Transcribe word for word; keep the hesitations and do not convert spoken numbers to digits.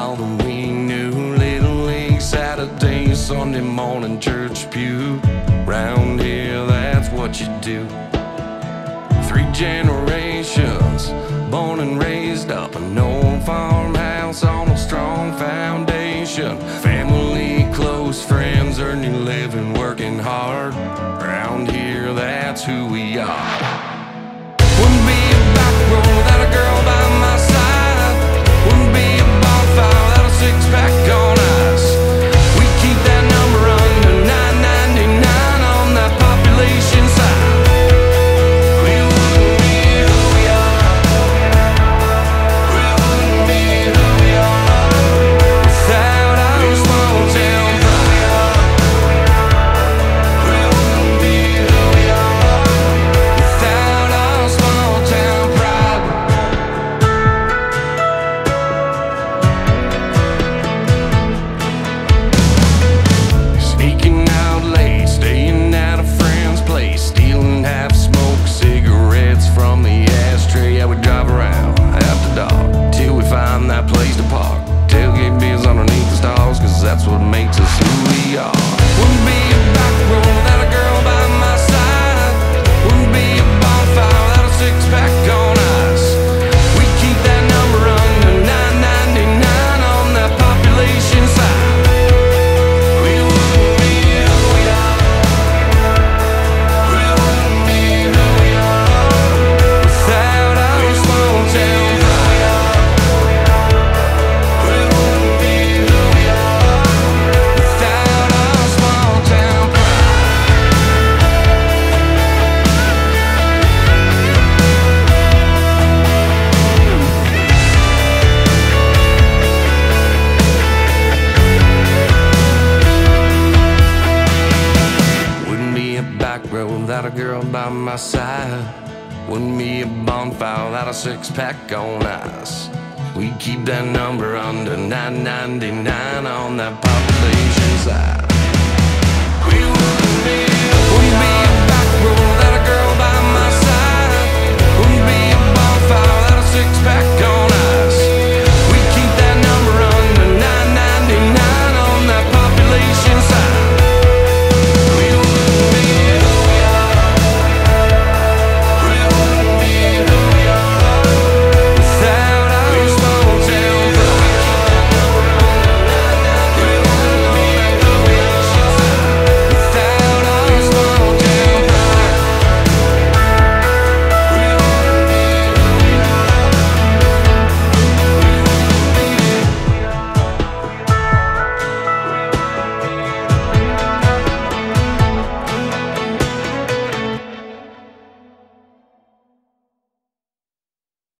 all that we knew. Little League Saturday, Sunday morning church pew. Round here, that's what you do. Three generations, born and raised up an old farmhouse on a strong foundation. Family, close friends, earn your living, working hard. Round here, that's who we are. Wouldn't be a back road without a girl by my side. Wouldn't be a bonfire without a six-pack on ice. We keep that number under nine ninety-nine on that population side. We wouldn't be who we are. We wouldn't be who we are without our small town pride. We wouldn't be who we are without our small town pride. Sneaking out late, staying at a friend's place, stealing half-smoked cigarettes from the ashtray. Yeah, we drive around after dark till we find that place to park. Tailgate beers underneath the stars, cause that's what makes us who we are. Wouldn't be a back road without a girl by my side. Wouldn't be a bonfire without a six-pack on ice. We keep that number under nine ninety-nine on that population side. We wouldn't be who we are. We wouldn't be who we are without our small town pride. We wouldn't be who we are without our small town pride. Wouldn't be a back road without a girl by my side. Wouldn't be a bonfire without a six-pack on ice. We keep that number under nine ninety-nine on that population side.